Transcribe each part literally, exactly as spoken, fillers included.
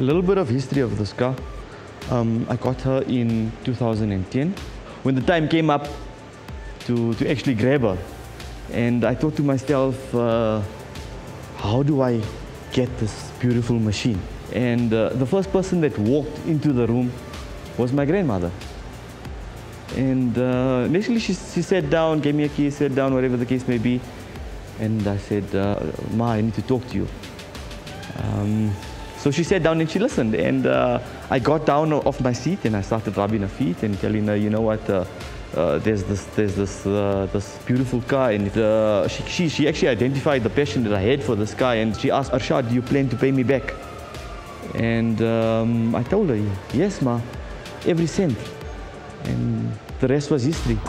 little bit of history of this car. Um, I got her in two thousand ten when the time came up to, to actually grab her. And I thought to myself, uh, how do I get this beautiful machine? And uh, the first person that walked into the room was my grandmother. And uh, initially she, she sat down, gave me a key, sat down, whatever the case may be. And I said, uh, Ma, I need to talk to you. Um, so she sat down and she listened. And uh, I got down off my seat and I started rubbing her feet and telling her, you know what, uh, uh, there's this, there's this, uh, this beautiful car. And uh, she, she, she actually identified the passion that I had for this car. And she asked, Arshad, do you plan to pay me back? And um, I told her, yes, Ma, every cent. And the rest was history.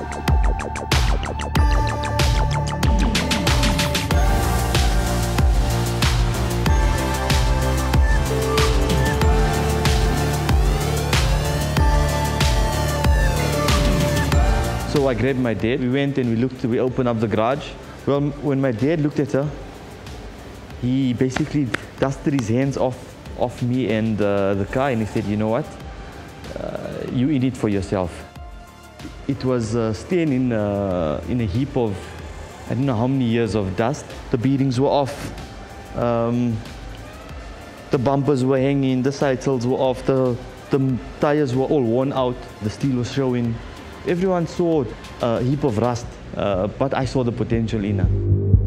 So I grabbed my dad. We went and we looked, we opened up the garage. Well, when my dad looked at her, he basically dusted his hands off, off me and uh, the car, and he said, you know what, uh, you in it for yourself. It was uh, staying in, uh, in a heap of, I don't know how many years of dust. The bearings were off. Um, the bumpers were hanging, the side cells were off, the, the tires were all worn out, the steel was showing. Everyone saw a heap of rust, uh, but I saw the potential in her.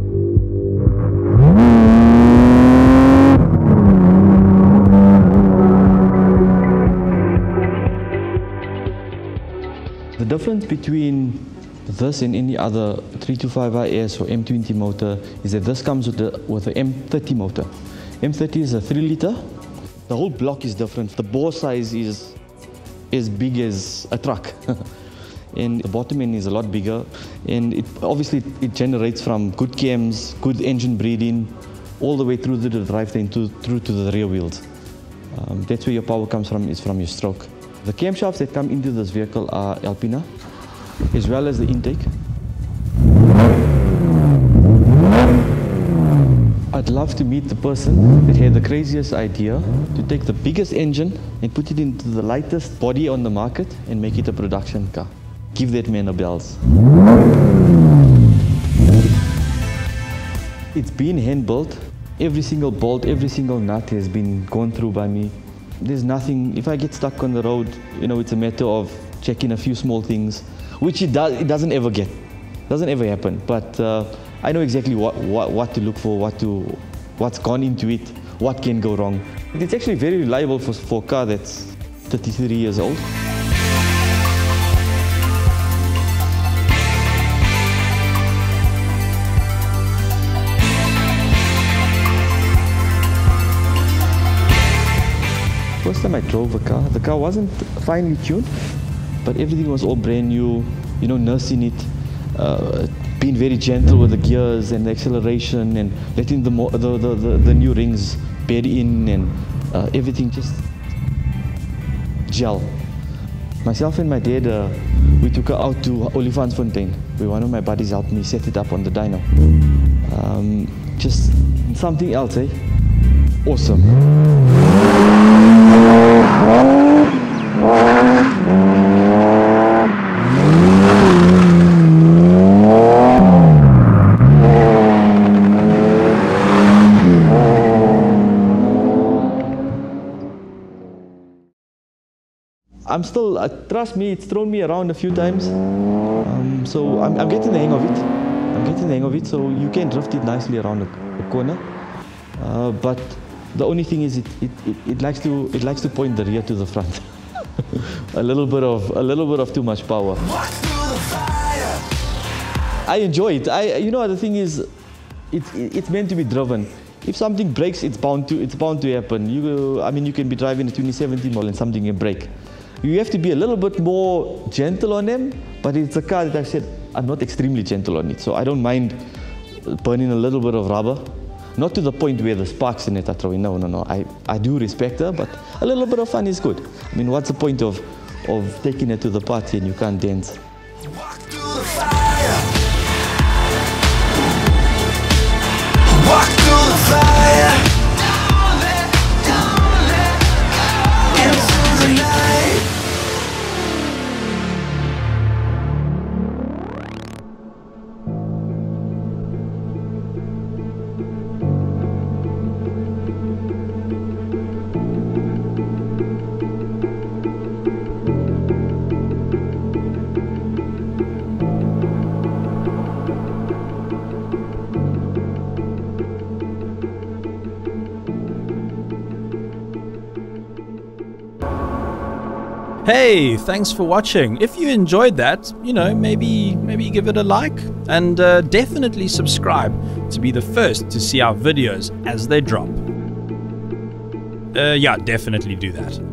The difference between this and any other three twenty-five I S or M twenty motor is that this comes with the with an M thirty motor. M thirty is a three liter. The whole block is different. The bore size is as big as a truck. And the bottom end is a lot bigger, and it obviously it generates from good cams, good engine breathing, all the way through to the drivetrain, to, through to the rear wheels. Um, that's where your power comes from, is from your stroke. The camshafts that come into this vehicle are Alpina, as well as the intake. I'd love to meet the person that had the craziest idea to take the biggest engine and put it into the lightest body on the market and make it a production car. Give that man a bells. It's been hand-built. Every single bolt, every single nut has been gone through by me. There's nothing, if I get stuck on the road, you know, it's a matter of checking a few small things, which it, does, it doesn't ever get, doesn't ever happen. But uh, I know exactly what, what, what to look for, what to, what's gone into it, what can go wrong. It's actually very reliable for, for a car that's thirty-three years old. First time I drove a car, the car wasn't finely tuned, but everything was all brand new, you know, nursing it, uh, being very gentle with the gears and the acceleration and letting the, the, the, the, the new rings bed in, and uh, everything just gel. Myself and my dad, uh, we took her out to Olifantsfontein, where one of my buddies helped me set it up on the dyno. Um, just something else, eh? Awesome. I'm still, uh, trust me, it's thrown me around a few times. Um, so I'm, I'm getting the hang of it. I'm getting the hang of it, so you can drift it nicely around the, the corner. Uh, but the only thing is, it, it, it, it likes to it likes to point the rear to the front. a little bit of a little bit of too much power. I enjoy it. I you know the thing is, it's it's meant to be driven. If something breaks, it's bound to it's bound to happen. You I mean you can be driving a twenty seventeen model and something can break. You have to be a little bit more gentle on them. But it's a car that I said I'm not extremely gentle on it, so I don't mind burning a little bit of rubber. Not to the point where the sparks in it are throwing. No, no, no. I, I do respect her, but a little bit of fun is good. I mean, what's the point of, of taking her to the party and you can't dance? Walk through the fire. Walk through the fire. Don't let, don't let Hey, thanks for watching. If you enjoyed that, you know, maybe maybe give it a like, and uh, definitely subscribe to be the first to see our videos as they drop. Uh, yeah, definitely do that.